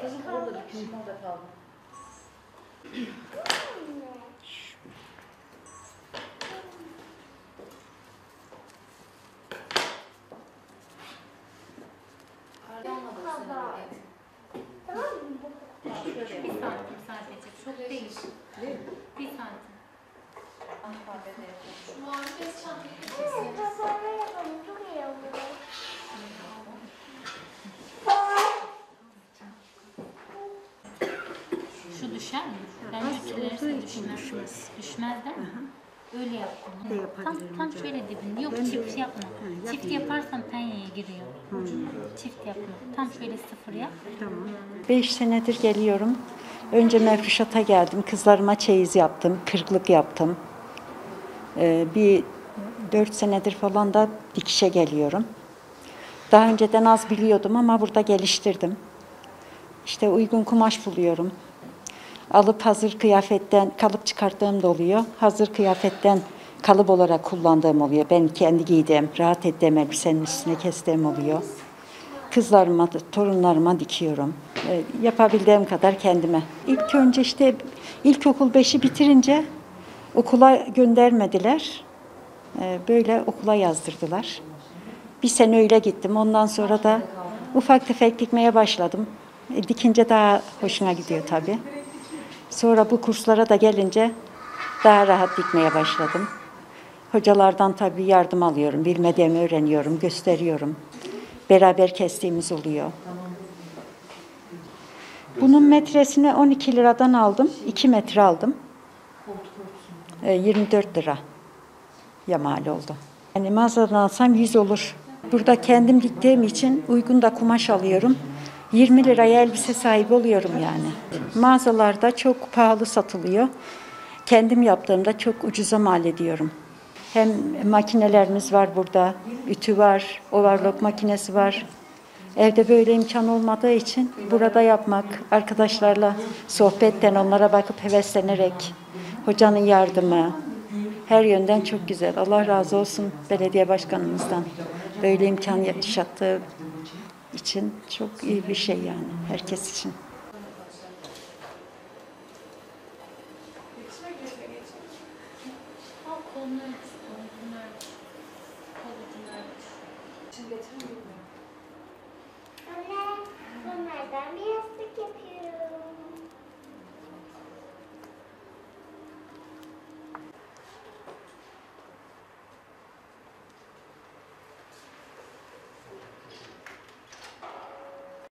Kızım orada dikişim orada kaldı. Bir santim sadece. Çok değil. Bir santim. Şu muhabbet çantayı Şu düşer mi? Bence tülerse düşmez. Düşmez değil mi? Öyle yaptım. Tam şöyle dibinde. Yok çift yapma. Çift yaparsan penyeye giriyor. Çift yapma. Tam şöyle sıfır yap. Tamam. 5 senedir geliyorum. Önce mefruşata geldim. Kızlarıma çeyiz yaptım. Kırklık yaptım. Bir 4 senedir falan da dikişe geliyorum. Daha önceden az biliyordum ama burada geliştirdim. İşte uygun kumaş buluyorum. Alıp hazır kıyafetten kalıp çıkarttığım da oluyor. Hazır kıyafetten kalıp olarak kullandığım oluyor. Ben kendi giydiğim, rahat ettiğim elbisenin üstüne kestiğim oluyor. Kızlarıma, torunlarıma dikiyorum. Yapabildiğim kadar kendime. İlk önce işte ilkokul 5'i bitirince okula göndermediler. Böyle okula yazdırdılar. Bir sene öyle gittim. Ondan sonra da ufak tefek dikmeye başladım. Dikince daha hoşuna gidiyor tabii. Sonra bu kurslara da gelince daha rahat dikmeye başladım. Hocalardan tabii yardım alıyorum. Bilmediğimi öğreniyorum, gösteriyorum. Beraber kestiğimiz oluyor. Bunun metresini 12 liradan aldım. 2 metre aldım. 24 lira mal oldu. Yani mağazadan alsam 100 olur. Burada kendim diktiğim için uygun da kumaş alıyorum. 20 liraya elbise sahibi oluyorum yani. Mağazalarda çok pahalı satılıyor. Kendim yaptığımda çok ucuza mal ediyorum. Hem makinelerimiz var burada, ütü var, overlock makinesi var. Evde böyle imkan olmadığı için burada yapmak, arkadaşlarla sohbetten onlara bakıp heveslenerek, hocanın yardımı, her yönden çok güzel. Allah razı olsun belediye başkanımızdan. Böyle imkan yaşattığı için çok iyi bir şey yani herkes için.